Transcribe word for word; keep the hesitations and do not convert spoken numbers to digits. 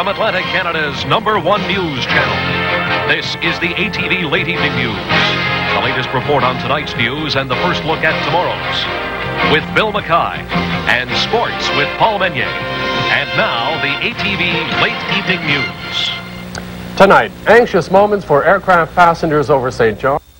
From Atlantic Canada's number one news channel, this is the A T V Late Evening News. The latest report on tonight's news and the first look at tomorrow's. With Bill Mackay and sports with Paul Meunier. And now, the A T V Late Evening News. Tonight, anxious moments for aircraft passengers over Saint John.